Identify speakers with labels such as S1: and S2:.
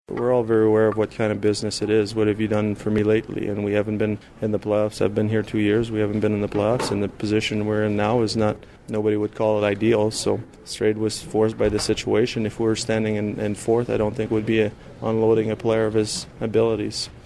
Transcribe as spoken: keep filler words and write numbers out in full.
S1: We're all very aware of what kind of business it is. What have you done for me lately? And we haven't been in the playoffs. I've been here two years. We haven't been in the playoffs, and the position we're in now is not, nobody would call it ideal. So Strade was forced by the situation. If we were standing in, in fourth, I don't think would be a, unloading a player of his abilities.